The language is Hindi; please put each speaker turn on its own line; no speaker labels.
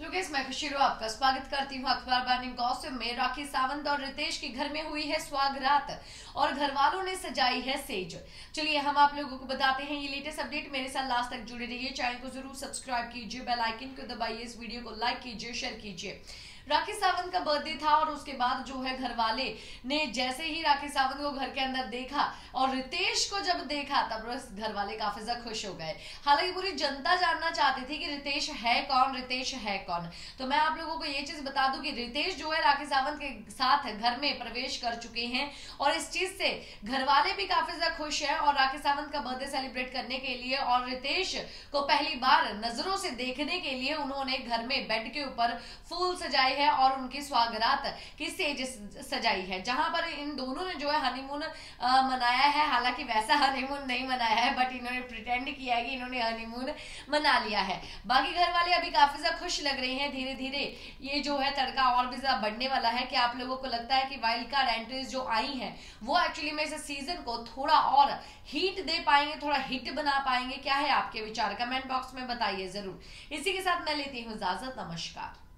लोकेश मैं खुशीरो आपका स्वागत करती हूँ अखबार बानी गॉसिप में। राखी सावंत और रितेश की घर में हुई है सुहागरात और घर वालों ने सजाई है सेज। चलिए हम आप लोगों को बताते हैं ये लेटेस्ट अपडेट। मेरे साथ लास्ट तक जुड़े रहिए, चैनल को जरूर सब्सक्राइब कीजिए, बेल आइकन को दबाइए, इस वीडियो को लाइक कीजिए, शेयर कीजिए। राखी सावंत का बर्थडे था और उसके बाद जो है घर वाले ने जैसे ही राखी सावंत को घर के अंदर देखा और रितेश को जब देखा तब घर वाले काफी ज्यादा खुश हो गए। हालांकि पूरी जनता जानना चाहती थी कि रितेश है कौन, रितेश है कौन। तो मैं आप लोगों को ये चीज बता दूं कि रितेश जो है राखी सावंत के साथ घर में प्रवेश कर चुके हैं और इस चीज से घर वाले भी काफी ज्यादा खुश हैं और राखी सावंत का बर्थडे सेलिब्रेट करने के लिए और रितेश को पहली बार नजरों से देखने के लिए उन्होंने घर में बेड के ऊपर फूल सजाए है और उनकी स्वागरात की स्टेज सजाई है, जहां पर इन दोनों ने जो है हनीमून मनाया है। हालांकि वैसा हनीमून नहीं मनाया है, बट इन्होंने प्रिटेंड किया है कि इन्होंने हनीमून मना लिया है। बाकी घर वाले अभी काफी ज्यादा खुश लग रहे हैं। धीरे धीरे ये जो है तड़का और भी ज्यादा बढ़ने वाला है। कि आप लोगों को लगता है कि वाइल्ड कार्ड एंट्रीज जो आई हैं वो एक्चुअली में इस सीजन को थोड़ा और हीट दे पाएंगे, थोड़ा हिट बना पाएंगे? क्या है आपके विचार? कमेंट बॉक्स में बताइए जरूर। इसी के साथ मैं लेती हूँ इजाजत। नमस्कार।